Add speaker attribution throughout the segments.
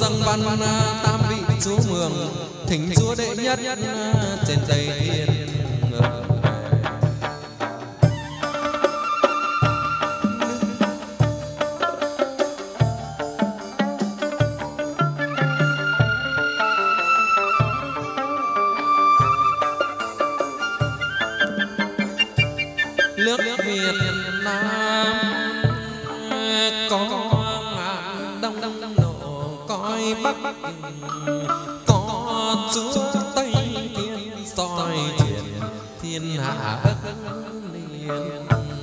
Speaker 1: tầng văn tam vị chúa mường thỉnh chúa đệ nhất trên Tây Thiên. Nước Việt Nam có ngàn đông nổ coi Bắc, có chúa Tây Thiên soi truyền thiên hạ ức liền.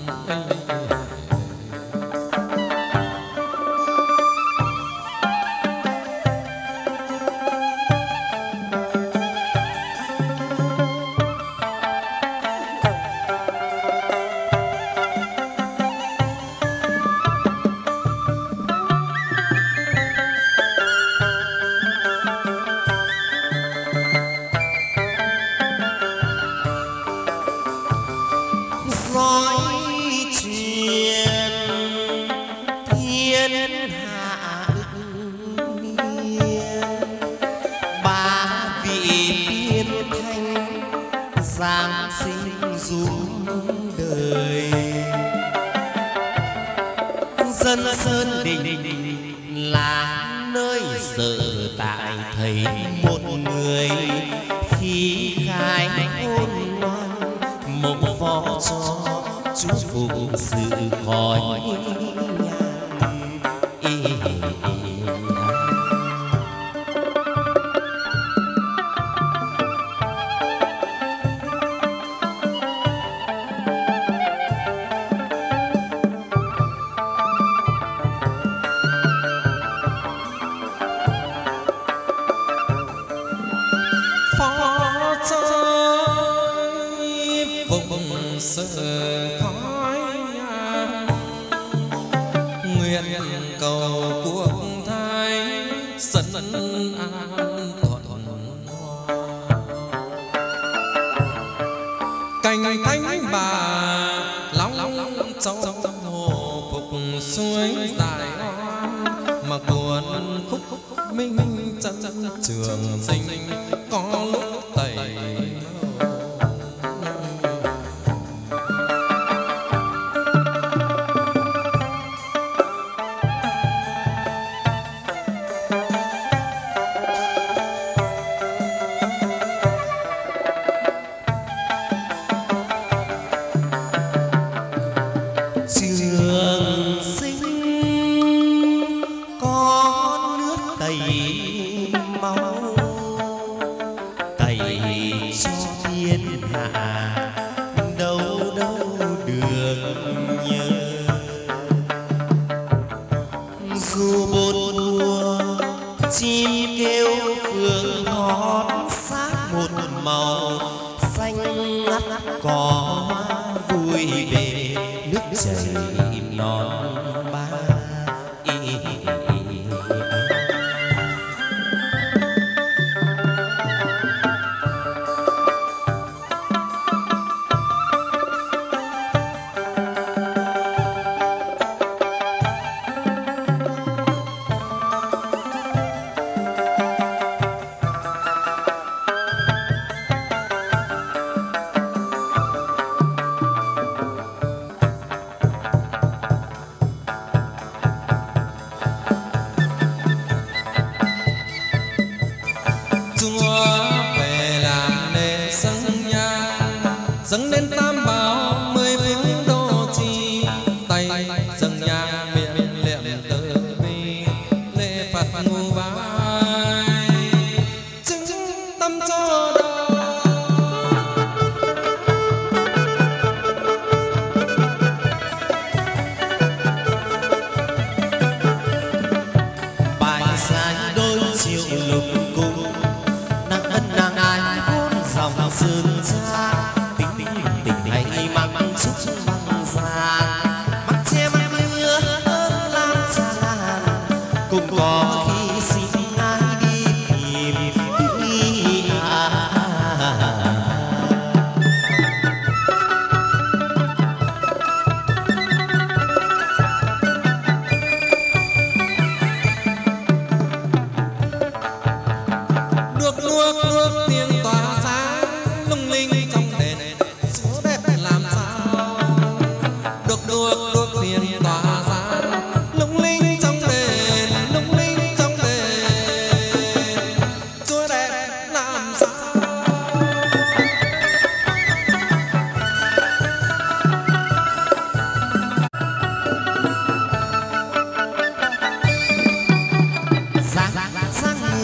Speaker 2: Sơn Đình là nơi sở tại thầy một người khi khai hôn ngoan mộng phó cho chú phụ sự khỏi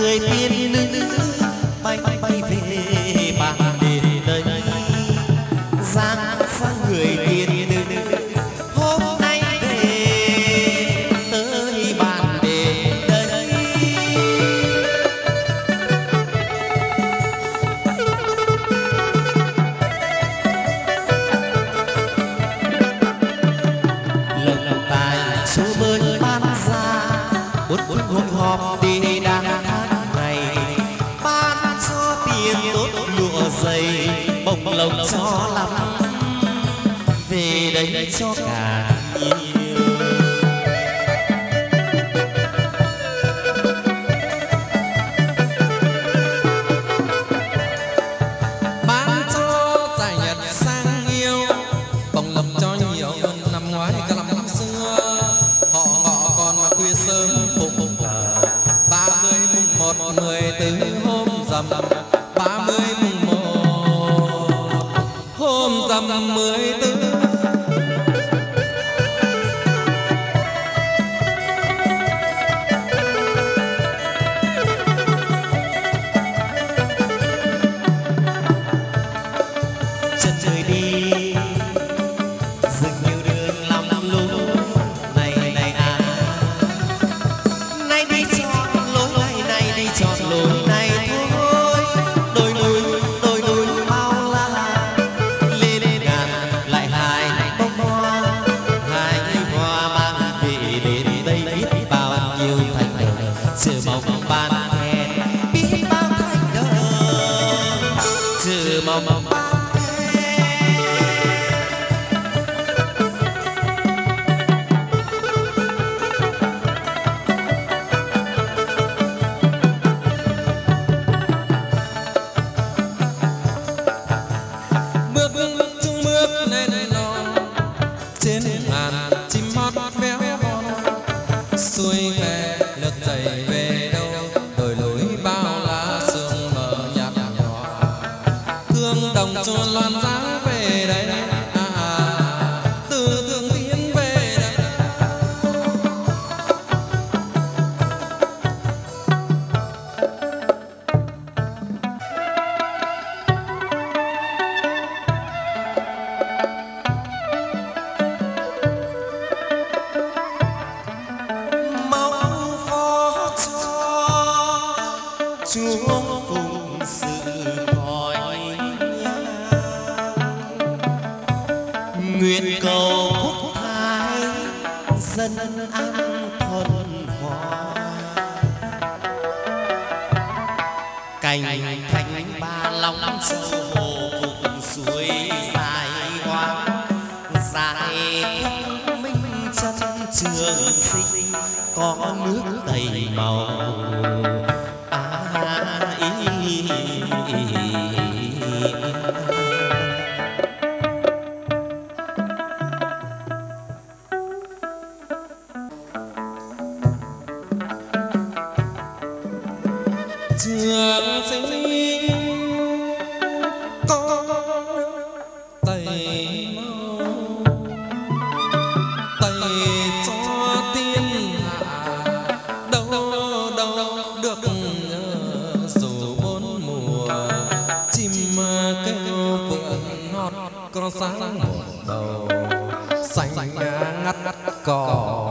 Speaker 2: người tiên nữ bay bay về bàn đền đây, giang sang người tiên nữ hôm nay về tới bàn đền đây. Lần tài số mới ban ra bốn hội họp đi đang tháng ngày, ban cho tiền tốt lụa dày bông lộc cho lắm về đây cho cả nhiều.
Speaker 1: Bán cho giải nhật sang yêu bông lộc cho nhiều hơn năm ngoái cả năm xưa. Họ ngọ còn mà khuya sớm phục thờ 30 mùng 1 14 hôm rằm, 30 mùng 1 hôm rằm 14.
Speaker 2: Chân trời đi rừng nhiều đường lắm lối, này này à nay đi chọn lối này đi chọn lối này thôi. Đôi núi bao la lên ngàn lại hai bông hoa, hai hoa mang về đến đây biết bao nhiêu thành đồng, chờ mong ban khen biết bao thành đồng, chờ mong ban
Speaker 1: trên ngàn chim hót véo von, xuôi về lượt dậy về đâu, đồi núi bao lá sương mờ nhạt nhòa, thương đồng chua loan giá về đây, từ thương tiến về đây.
Speaker 2: Chúa phụng sự khỏi nguyện cầu quốc thái dân an thuần hòa, cành thanh ba long châu hồ vùng suối dài hoang, dài minh chân trường sinh có nước đầy màu.
Speaker 1: Trường sinh có tẩy mau tẩy cho thiên hạ, đâu đâu được dù bốn mùa chim kêu phượng hót có sáng một đầu xanh ngắt cỏ.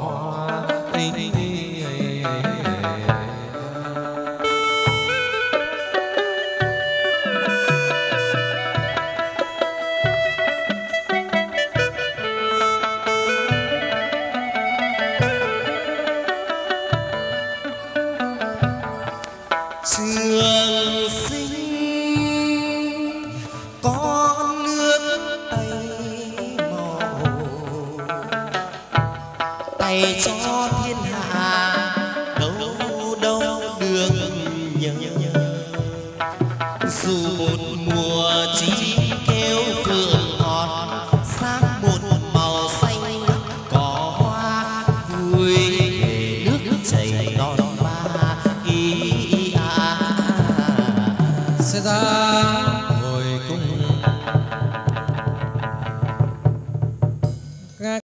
Speaker 2: Trường sinh có nước tây màu, tay cho thiên hạ đâu đâu được nhớ, dù một mùa chim kêu phượng hót sang một màu xanh có hoa, vui về nước chảy non ba
Speaker 1: sẽ ra